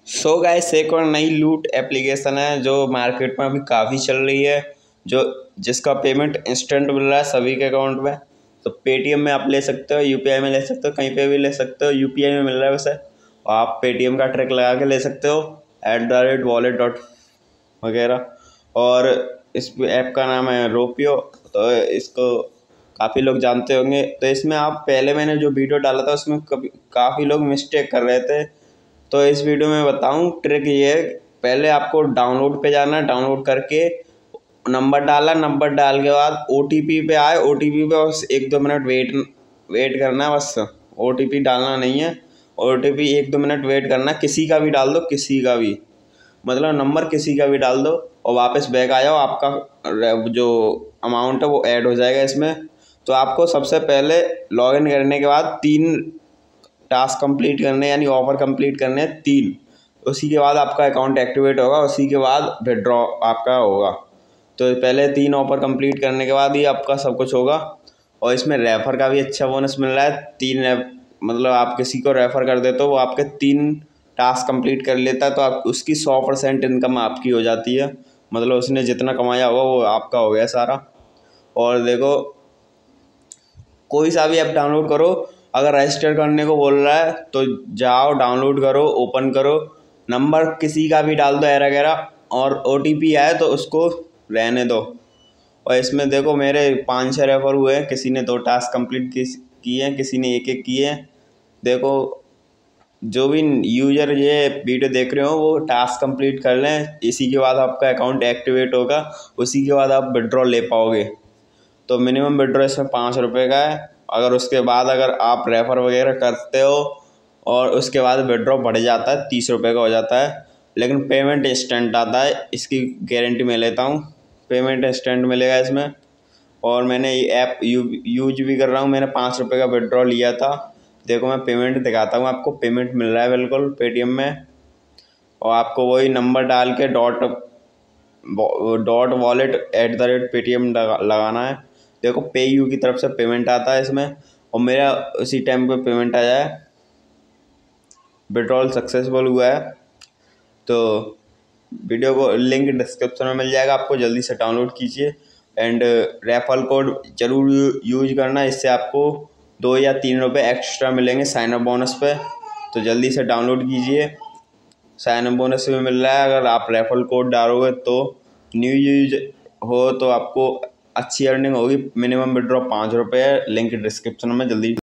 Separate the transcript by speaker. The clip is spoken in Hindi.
Speaker 1: सो गाइस, एक और नई लूट एप्लीकेशन है जो मार्केट में अभी काफ़ी चल रही है, जो जिसका पेमेंट इंस्टेंट मिल रहा है सभी के अकाउंट में। तो पेटीएम में आप ले सकते हो, यूपीआई में ले सकते हो, कहीं पे भी ले सकते हो। यूपीआई में मिल रहा है वैसे, और आप पेटीएम का ट्रिक लगा के ले सकते हो @wallet डॉट वगैरह। और इस ऐप का नाम है रोपियो। तो इसको काफ़ी लोग जानते होंगे। तो इसमें आप पहले मैंने जो वीडियो डाला था उसमें काफ़ी लोग मिस्टेक कर रहे थे। तो इस वीडियो में बताऊं ट्रिक ये है, पहले आपको डाउनलोड पे जाना है, डाउनलोड करके नंबर डालना, नंबर डाल के बाद ओटीपी पे आए, ओटीपी पे बस 1-2 मिनट वेट करना है। बस ओटीपी डालना नहीं है, ओटीपी 1-2 मिनट वेट करना है। किसी का भी डाल दो, किसी का भी, मतलब नंबर किसी का भी डाल दो और वापस बैक आ जाओ। आपका जो अमाउंट है वो ऐड हो जाएगा इसमें। तो आपको सबसे पहले लॉगिन करने के बाद 3 टास्क कंप्लीट करने, यानी ऑफर कंप्लीट करने हैं 3। उसी के बाद आपका अकाउंट एक्टिवेट होगा, उसी के बाद विड्रॉ आपका होगा। तो पहले 3 ऑफर कंप्लीट करने के बाद ही आपका सब कुछ होगा। और इसमें रेफ़र का भी अच्छा बोनस मिल रहा है। 3 मतलब आप किसी को रेफ़र कर देते हो, वो आपके 3 टास्क कंप्लीट कर लेता है, तो आप उसकी 100% इनकम आपकी हो जाती है। मतलब उसने जितना कमाया होगा वो आपका हो गया सारा। और देखो, कोई सा भी ऐप डाउनलोड करो, अगर रजिस्टर करने को बोल रहा है तो जाओ, डाउनलोड करो, ओपन करो, नंबर किसी का भी डाल दो वगैरह, और ओटीपी आए तो उसको रहने दो। और इसमें देखो मेरे 5-6 रेफर हुए हैं, किसी ने 2 टास्क कंप्लीट किए हैं, किसी ने 1-1 किए हैं। देखो, जो भी यूज़र ये वीडियो देख रहे हो वो टास्क कंप्लीट कर लें, इसी के बाद आपका अकाउंट एक्टिवेट होगा, उसी के बाद आप विड्रॉ ले पाओगे। तो मिनिमम विड्रॉ इसमें 5 रुपये का है। अगर उसके बाद अगर आप रेफ़र वगैरह करते हो और उसके बाद विड्रॉ बढ़ जाता है, 30 रुपये का हो जाता है। लेकिन पेमेंट इंस्टेंट आता है, इसकी गारंटी मैं लेता हूँ, पेमेंट इंस्टेंट मिलेगा इसमें। और मैंने ये ऐप यूज भी कर रहा हूँ। मैंने 5 रुपये का विड्रॉ लिया था। देखो मैं पेमेंट दिखाता हूँ आपको, पेमेंट मिल रहा है बिल्कुल पेटीएम में। और आपको वही नंबर डाल के .wallet@paytm लगाना है। देखो पेयू की तरफ से पेमेंट आता है इसमें, और मेरा उसी टाइम पे पेमेंट आ जाए, विड्रॉल सक्सेसफुल हुआ है। तो वीडियो को लिंक डिस्क्रिप्शन में मिल जाएगा, आपको जल्दी से डाउनलोड कीजिए। एंड रेफरल कोड ज़रूर यूज करना, इससे आपको 2 या 3 रुपये एक्स्ट्रा मिलेंगे साइन अप बोनस पे। तो जल्दी से डाउनलोड कीजिए, साइन अप बोनस भी मिल रहा है। अगर आप रेफरल कोड डालोगे तो न्यू यूज हो तो आपको अच्छी अर्निंग होगी। मिनिमम विड्रॉ 5 रुपये है, लिंक डिस्क्रिप्शन में, जल्दी